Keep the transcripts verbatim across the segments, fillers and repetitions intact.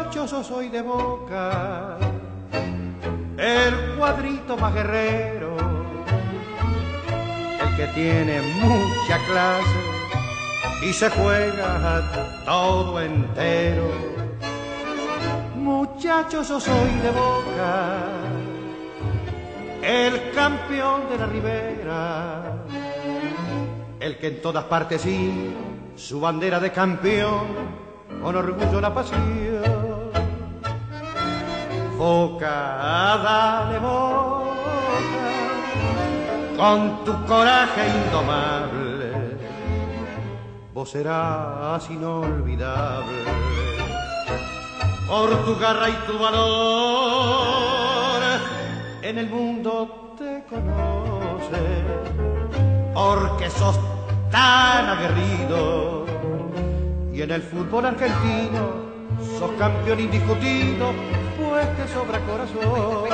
Muchachos, yo soy de Boca, el cuadrito más guerrero, el que tiene mucha clase y se juega todo entero. Muchachos, yo soy de Boca, el campeón de la Ribera, el que en todas partes sí su bandera de campeón con orgullo la pasión. Boca, dale Boca, con tu coraje indomable, vos serás inolvidable. Por tu garra y tu valor, en el mundo te conoce, porque sos tan aguerrido. Y en el fútbol argentino sos campeón indiscutido, pues te sobra corazón.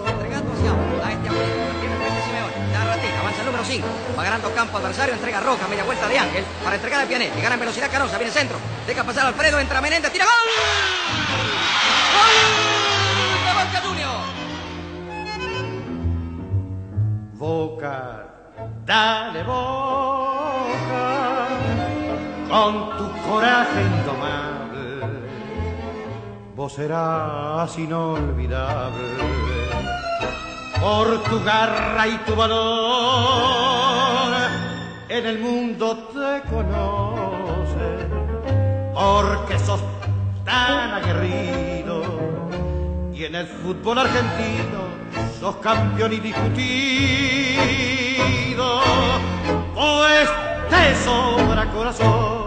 Avanza el número cinco, va ganando campo adversario, entrega Roca, media vuelta de Ángel, para entregar a Pianetti, gana en velocidad Canosa, viene centro, deja pasar Alfredo, entra Menéndez, tira gol. ¡Gol de Boca Juniors! Boca, dale Boca, con tu coraje indomable, vos serás inolvidable. Por tu garra y tu valor, en el mundo te conoce, porque sos tan aguerrido. Y en el fútbol argentino sos campeón indiscutido, pues te sobra corazón.